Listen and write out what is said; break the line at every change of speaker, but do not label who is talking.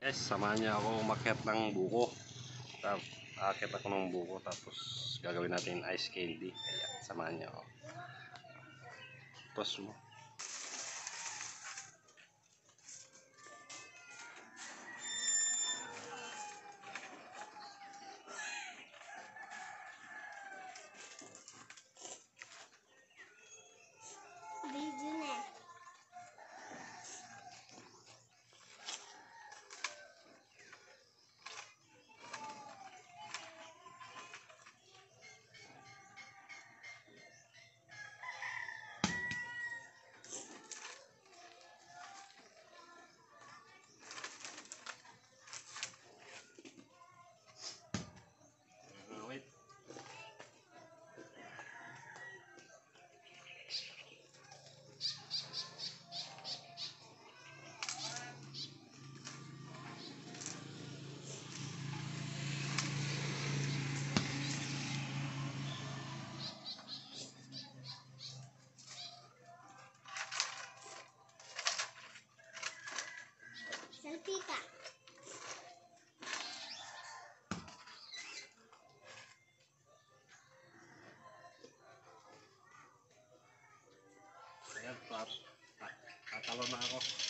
Guys, samahan niyo ako umakyat ng buko. Aakyat ako ng buko tapos gagawin natin ice candy. Ayan, samahan niyo ako. Tapos mo.
Video na.
Wait.
Selfie ka.
Ayan, tatalo na ako.